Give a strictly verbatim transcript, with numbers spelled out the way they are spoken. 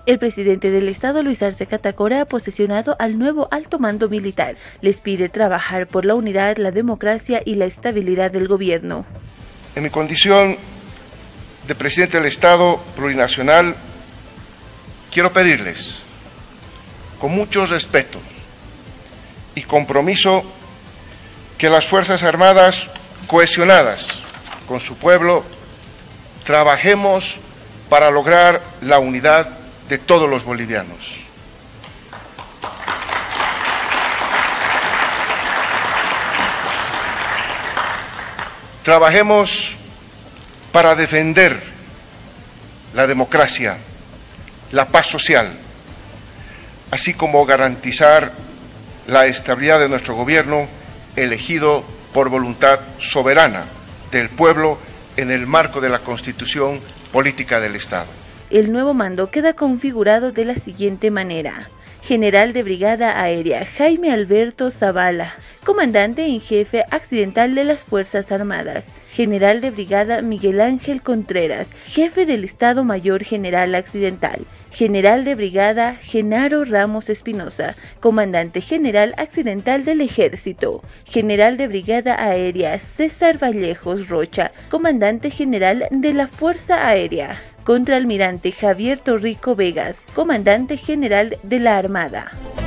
El presidente del Estado, Luis Arce Catacora, ha posesionado al nuevo alto mando militar. Les pide trabajar por la unidad, la democracia y la estabilidad del gobierno. En mi condición de presidente del Estado plurinacional, quiero pedirles, con mucho respeto y compromiso, que las Fuerzas Armadas, cohesionadas con su pueblo, trabajemos para lograr la unidad de todos los bolivianos. Trabajemos para defender la democracia, la paz social, así como garantizar la estabilidad de nuestro gobierno elegido por voluntad soberana del pueblo en el marco de la Constitución Política del Estado. El nuevo mando queda configurado de la siguiente manera. General de Brigada Aérea Jaime Alberto Zavala, comandante en jefe accidental de las Fuerzas Armadas. General de Brigada Miguel Ángel Contreras, jefe del Estado Mayor General Accidental. General de Brigada Genaro Ramos Espinosa, comandante general accidental del Ejército. General de Brigada Aérea César Vallejos Rocha, comandante general de la Fuerza Aérea. Contraalmirante Javier Torrico Vegas, comandante general de la Armada.